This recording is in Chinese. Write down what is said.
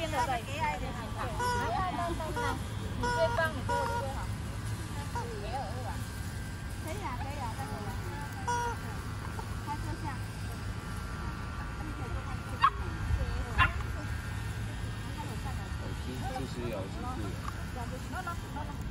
的在给爱的。来，你先帮，你给我接好。没有是吧？可以啊，可以啊，再回来。他坐下。 就是要是。